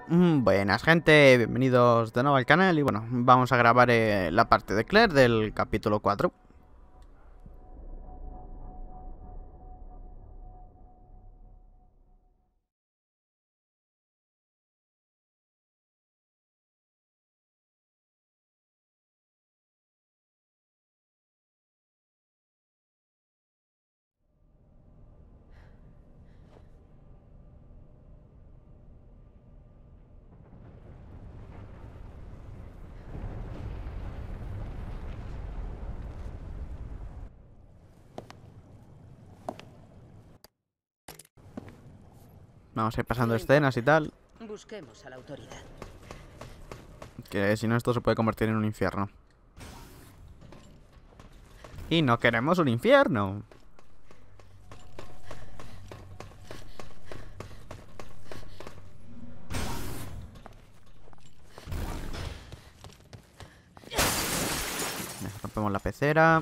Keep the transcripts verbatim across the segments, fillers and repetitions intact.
Mm, Buenas gente, bienvenidos de nuevo al canal y bueno, vamos a grabar eh, la parte de Claire del capítulo cuatro. Vamos a ir pasando No escenas y tal, Busquemos a la autoridad. que si no esto se puede convertir en un infierno. Y no queremos un infierno. Rompemos la pecera.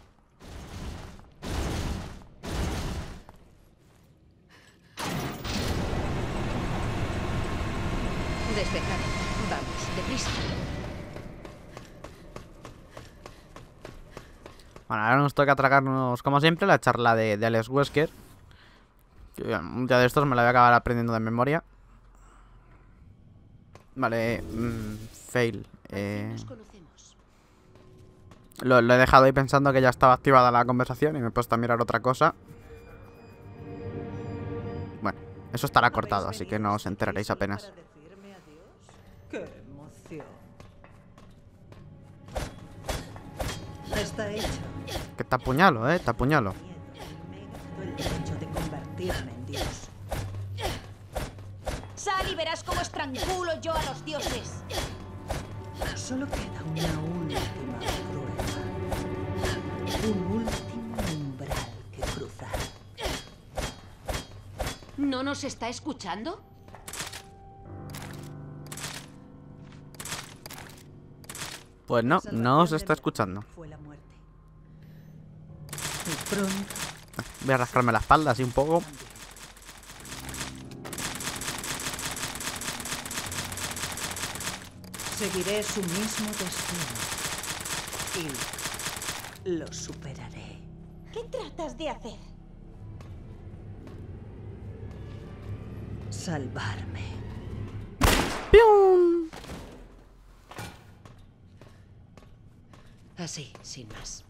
Despejado. Vamos, deprisa. Bueno, ahora nos toca tragarnos, como siempre, la charla de, de Alex Wesker. Que, bueno, un día de estos me la voy a acabar aprendiendo de memoria. Vale, mmm, fail. Eh... Nos conocemos. Lo, lo he dejado ahí pensando que ya estaba activada la conversación y me he puesto a mirar otra cosa. Bueno, eso estará cortado, así que no os enteraréis apenas. ¡Qué emoción! Está hecho. Que te apuñalo, eh, te apuñalo. El derecho de convertirme en Dios. Sal y verás cómo estrangulo yo a los dioses. Solo queda una última prueba. Un último umbral que cruzar. ¿No nos está escuchando? Pues no, no os está escuchando. Fue la muerte. Y pronto Voy a rascarme la espalda así un poco. seguiré su mismo destino. Y lo superaré. ¿Qué tratas de hacer? Salvarme. ¡Pium! Así, sin más.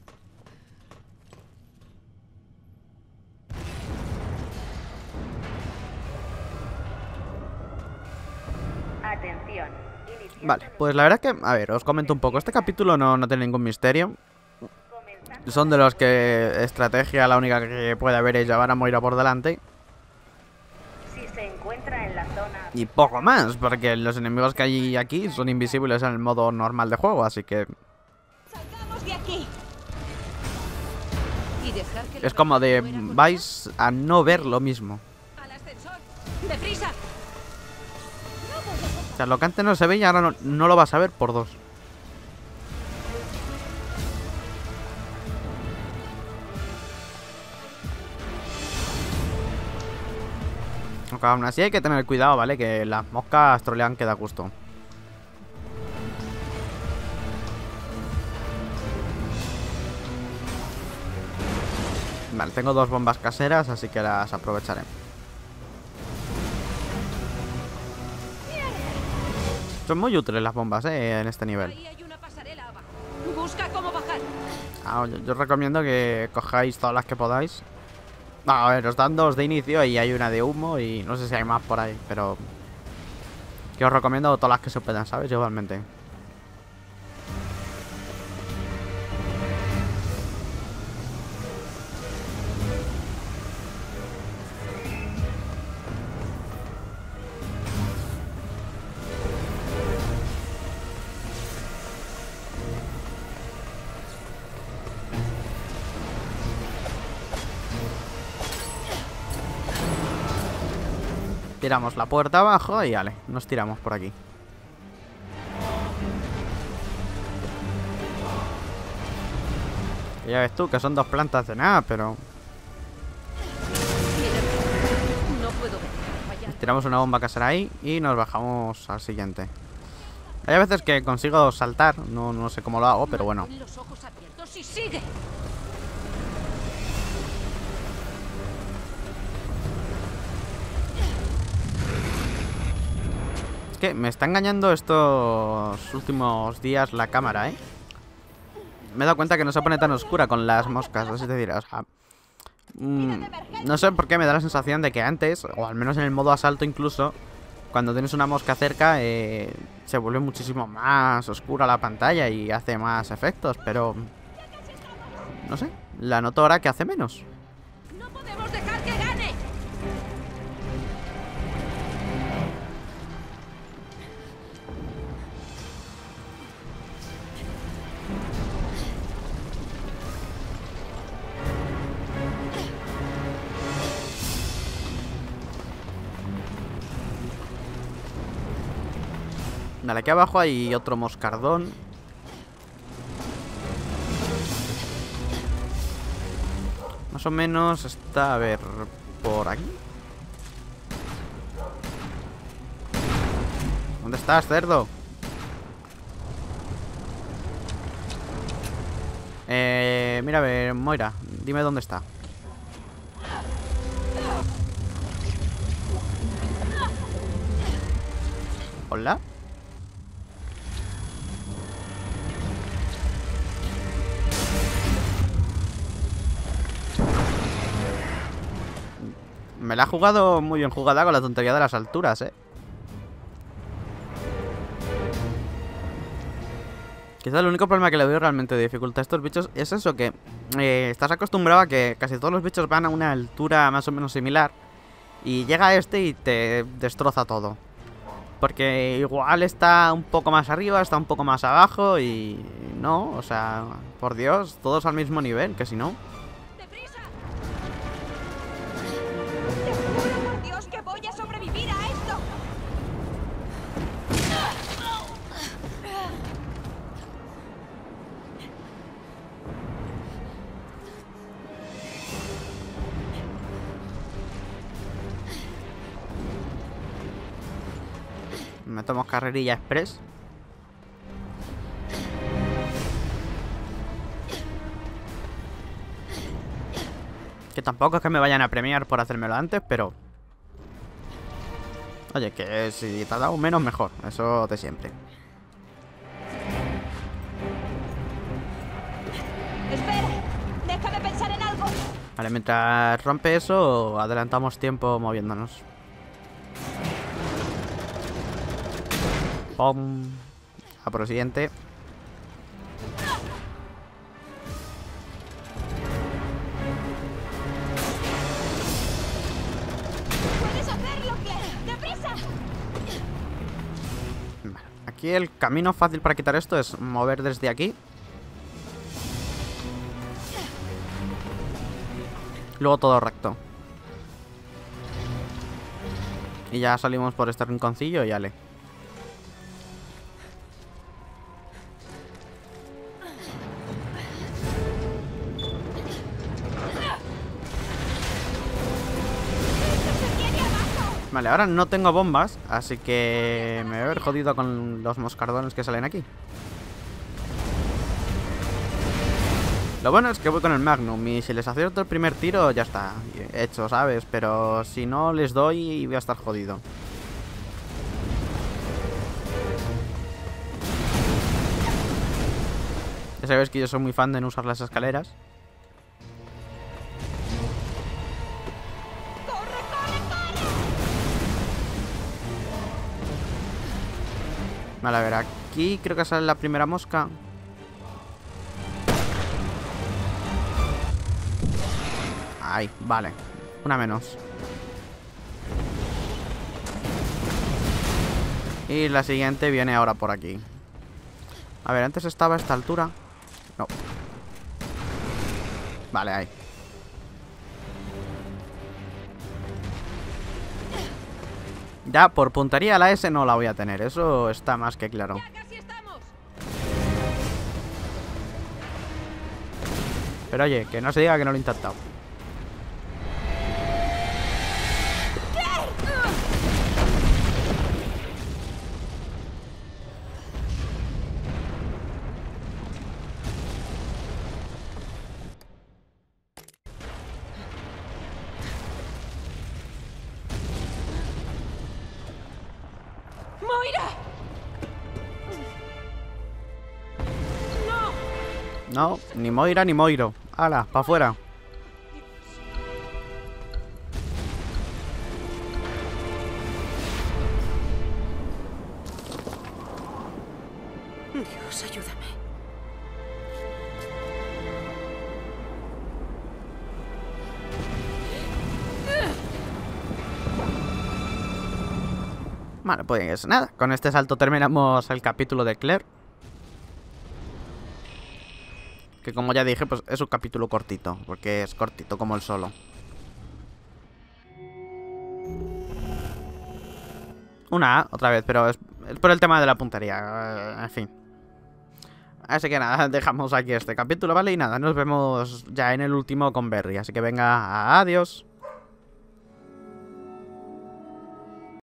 Atención. Vale, pues la verdad que, a ver, os comento un poco. Este capítulo no, no tiene ningún misterio. Son de los que estrategia la única que puede haber es llevar a Moira por delante. Si se encuentra en la zona... Y poco más, porque los enemigos que hay aquí son invisibles en el modo normal de juego, así que ¡Salgamos de aquí! Y dejar que la es como de muera con vais a no ver lo mismo. ella. ¡Al ascensor! ¡Deprisa! O sea, lo que antes no se veía ahora no, no lo vas a ver por dos. Aunque aún así hay que tener cuidado, ¿vale? Que las moscas trolean que da gusto. Vale, tengo dos bombas caseras, así que las aprovecharé. Son muy útiles las bombas, eh, en este nivel. Ahí hay una pasarela abajo. Busca cómo bajar. Ah, yo, yo os recomiendo que cojáis todas las que podáis. A ver, os dan dos de inicio y hay una de humo y no sé si hay más por ahí, pero que os recomiendo todas las que se puedan, ¿sabes? Igualmente. Tiramos la puerta abajo y vale, nos tiramos por aquí. Ya ves tú que son dos plantas de nada, pero... No puedo ver. Tiramos una bomba casera ahí y nos bajamos al siguiente. Hay veces que consigo saltar, no, no sé cómo lo hago, pero bueno. Mantén los ojos abiertos y sigue. Es que me está engañando estos últimos días la cámara, ¿eh? Me he dado cuenta que no se pone tan oscura con las moscas, es decir, o sea... Mmm, no sé por qué me da la sensación de que antes, o al menos en el modo asalto incluso, cuando tienes una mosca cerca, eh, se vuelve muchísimo más oscura la pantalla y hace más efectos, pero... No sé, la noto ahora que hace menos. No podemos dejar que gane. Vale, aquí abajo hay otro moscardón. Más o menos está, a ver, por aquí. ¿Dónde estás, cerdo? Eh, mira, a ver, Moira, dime dónde está. ¿Hola? Me la ha jugado muy bien jugada con la tontería de las alturas, eh. Quizás el único problema que le doy realmente de dificultad a estos bichos es eso, que eh, estás acostumbrado a que casi todos los bichos van a una altura más o menos similar. Y llega este y te destroza todo. Porque igual está un poco más arriba, está un poco más abajo y... No, o sea, por Dios, todos al mismo nivel, que si no... ¡Deprisa! Te juro por Dios que voy a sobrevivir a esto. Me tomo carrerilla express. Que tampoco es que me vayan a premiar por hacérmelo antes, pero... Oye, que si te ha dado menos, mejor. Eso de siempre. Espera, déjame pensar en algo. Vale, mientras rompe eso, adelantamos tiempo moviéndonos. Pum. A por el siguiente. Puedes hacerlo, Claire. ¡Deprisa! Vale. Aquí el camino fácil para quitar esto es mover desde aquí. Luego todo recto. Y ya salimos por este rinconcillo y ale. Vale, ahora no tengo bombas, así que me voy a haber jodido con los moscardones que salen aquí. Lo bueno es que voy con el Magnum y si les acierto el primer tiro ya está hecho, ¿sabes? Pero si no les doy voy a estar jodido. Ya sabéis que yo soy muy fan de no usar las escaleras. Vale, a ver, aquí creo que sale la primera mosca. Ahí, vale. Una menos. Y la siguiente viene ahora por aquí. A ver, antes estaba a esta altura. No. Vale, ahí. Ya, por puntería la S no la voy a tener. Eso está más que claro. ¡Ya casi estamos! Pero oye, que no se diga que no lo he intentado. ¡Moira! No, ni Moira ni Moiro. ¡Hala, pa' afuera! Dios, ayúdame. Vale, pues nada. Con este salto terminamos el capítulo de Claire. Que como ya dije, pues es un capítulo cortito. Porque es cortito como el solo. Una A, otra vez, pero es, es por el tema de la puntería. eh, En fin. Así que nada, dejamos aquí este capítulo, ¿vale? Y nada, nos vemos ya en el último con Berry. Así que venga, adiós.